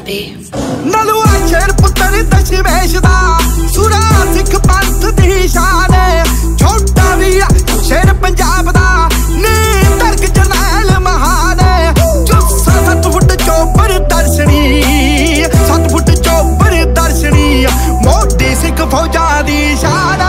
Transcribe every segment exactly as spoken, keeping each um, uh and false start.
Snappy नलुआ शेर पुत्र दशमेश दा सुरा सिख पंथ दी शान छोटा भी शेर पंजाब दा नी तर्क जरनैल महान जुस्सा सत्त फुट चौपर दर्शनी सत्त फुट चौपर दर्शनी मोटी सिख फौजा दी शान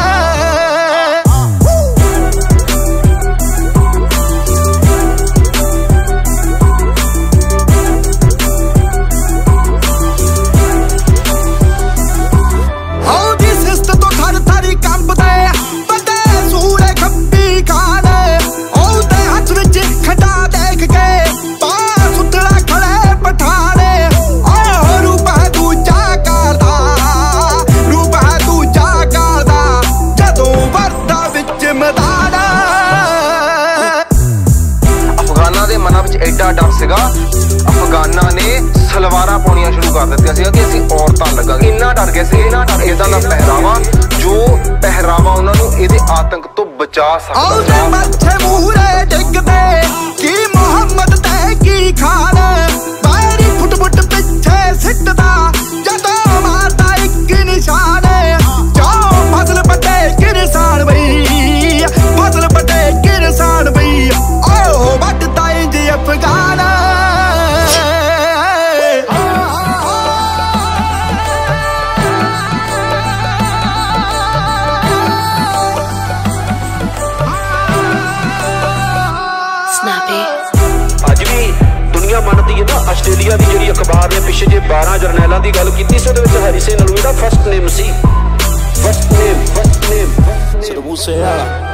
एडा डर सीगा अफगाना ने सलवारा पाउणियां शुरू कर दित्तियां सीगा कि असीं औरतां लगांगे। इन्ना डर गए सी इन्ना डर इदां दा पहरावा जो पहरावा उन्हां नूं इहदे आतंक तो बचा सकदा है। मत्थे मूहरे डिगदे की मुहम्मद ते की खान बैरी फुट फुट पिछे सिटदा जदों मारदा इक निशान जो फसल बटे किरसान बई फसल बटे किरसान बई ओ वटदा इंज अफगान अज भी दुनिया मनती है ना आस्ट्रेलिया की जी अखबार ने पिछे जे बारह जरनैलों की गल की हैरी सेन फर्स्ट नेम सी first name first name Sidhu Moosewala.